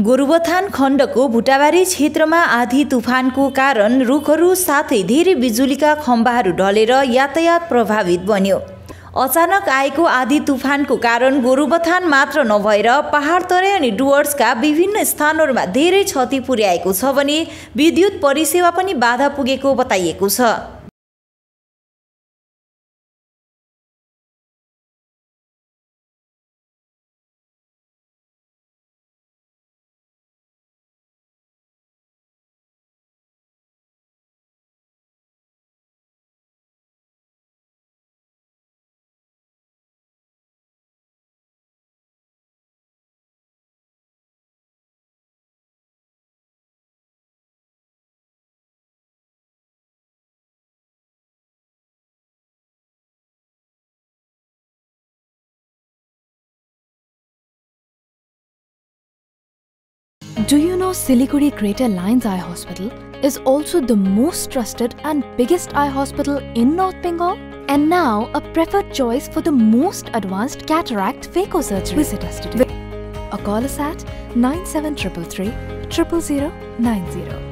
गोरुबथान खण्डको भुटाबारी क्षेत्रमा आधी तुफानको कारण रुखहरू साथै धेरै बिजुलीका खम्बाहरू ढलेर यातायात प्रभावित बन्यो। अचानक आएको आधी तुफानको कारण गोरुबथान मात्र नभएर पहाड तराई अनि डुवर्सका विभिन्न स्थानहरूमा धेरै क्षति पुर्याएको छ भने विद्युत परिसेवा पनि बाधा पुगेको बताइएको छ। Do you know Siliguri Greater Lions Eye Hospital is also the most trusted and biggest eye hospital in North Bengal? And now a preferred choice for the most advanced cataract phacosurgery. Visit us today or call us at 9733 00090.